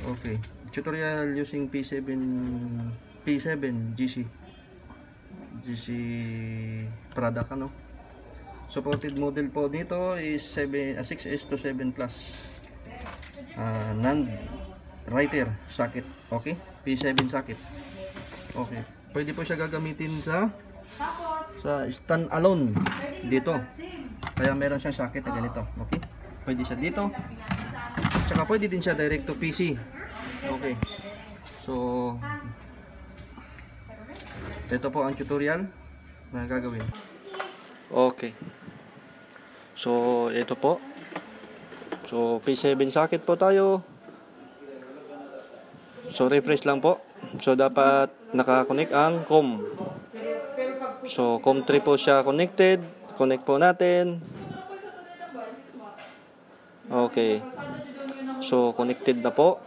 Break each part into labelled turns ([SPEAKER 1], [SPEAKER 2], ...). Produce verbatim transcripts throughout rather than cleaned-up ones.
[SPEAKER 1] Okay, tutorial using P seven P seven G C G C product ano. Supported model po dito is seven, uh, six S to seven plus uh, NAND writer socket. Okay, P seven socket. Okay, pwede po siya gagamitin sa sa stand alone dito. Kaya meron siyang socket na ganito. Okay, pwede siya dito. Tsaka pwede din siya direct to P C. Okay, so ito po ang tutorial na gagawin. Okay, so ito po, so P seven socket po tayo. So refresh lang po. So dapat nakakonect ang COM. So COM three po siya connected. Connect po natin. Okay, so connected na po.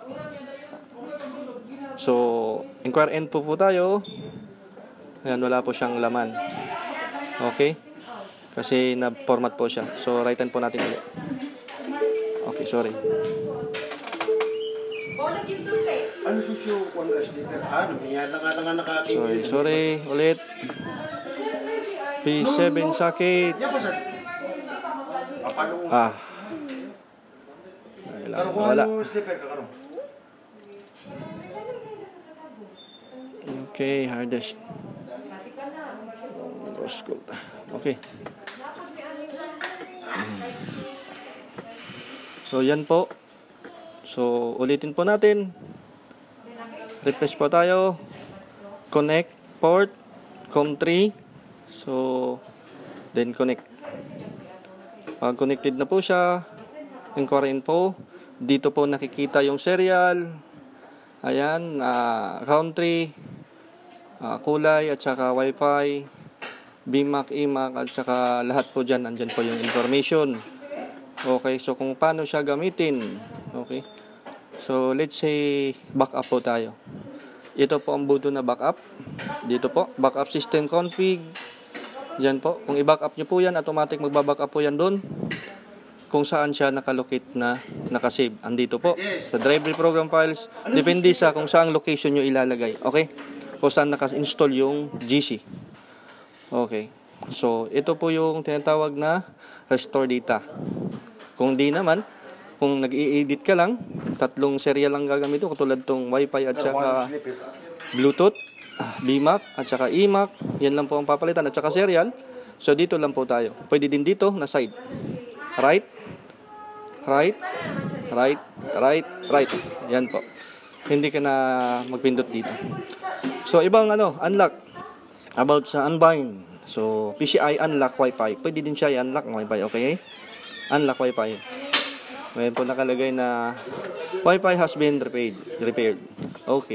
[SPEAKER 1] So inquire end po po tayo. Ayan, wala po siyang laman. Okay, kasi na-format po siya. So right hand po natin ulit. Okay, sorry. Sorry, sorry, ulit. P seven socket. Ah. Wala. Okay, hardest. Okay. So yan po. So ulitin po natin. Refresh po tayo. Connect port COM three. So then connect. Pag connected na po siya, inquire info. Dito po nakikita yung serial. Ayan, uh, country, uh, kulay at saka wifi, B M A C, E M A C at saka lahat po dyan. Andyan po yung information. Okay, so kung paano siya gamitin. Okay, so let's say backup po tayo. Ito po ang button na backup. Dito po, backup system config. Yan po, kung i-backup nyo po yan, automatic magba-backup po yan doon. Kung saan siya nakalocate na nakasave. Andito po, sa driver program files. Depende sa kung saan location nyo ilalagay. Okay, kung saan naka-install yung G C. Okay, so ito po yung tinatawag na restore data. Kung di naman, kung nag-i-edit ka lang, tatlong serial lang gagamit ito, katulad tong Wi-Fi at saka Bluetooth, B M A C at saka E M A C, yan lang po ang papalitan at saka serial. So dito lang po tayo. Pwede din dito na side. Right, right, right, right, right. Yan po. Hindi ka na magpindot dito. So ibang ano, unlock. About sa unbind. So P C I unlock Wi-Fi. Pwede din siya i-unlock Wi-Fi, okay? Unlock Wi-Fi. Mayroon po nakalagay na Wi-Fi has been repaired. repaired. Okay.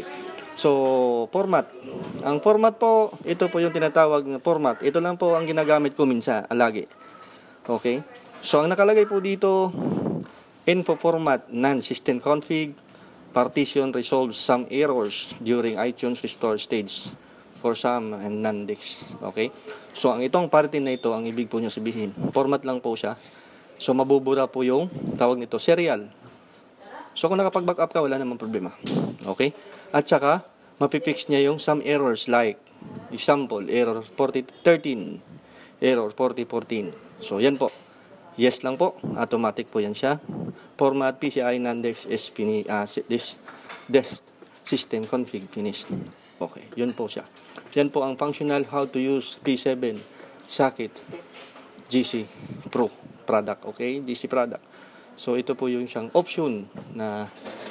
[SPEAKER 1] So, format. Ang format po, ito po yung tinatawag na format. Ito lang po ang ginagamit ko minsan, lagi. Okay. So, ang nakalagay po dito, info format, non-system config, partition resolves some errors during iTunes restore stage for some and non-disk. Okay. So, ang itong parte na ito, ang ibig po nyo sabihin, format lang po siya. So, mabubura po yung tawag nito, serial. So, kung nakapag-backup ka, wala namang problema. Okay? At saka, mapifix niya yung some errors like, example, error forty thirteen, error forty fourteen. So, yan po. Yes lang po. Automatic po yan siya. Format P C I non-disk is fini uh, this, this system config finished. Okay. Yun po siya. Yan po ang functional how to use P seven socket G C Pro product. Okay, D C product. So ito po yung siyang option na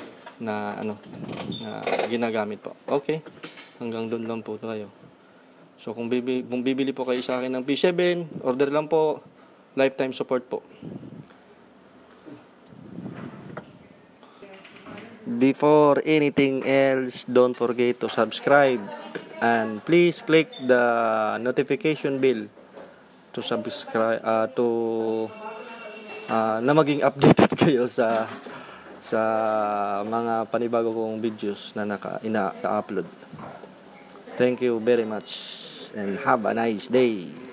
[SPEAKER 1] na ano na ginagamit po. Okay, hanggang doon lang po tayo. So kung bibili, kung bibili po kayo sa akin ng P seven, order lang po, lifetime support po. Before anything else, don't forget to subscribe and please click the notification bell to subscribe uh, to uh, na maging updated kayo sa sa mga panibago kong videos na naka ina-upload. Thank you very much and have a nice day.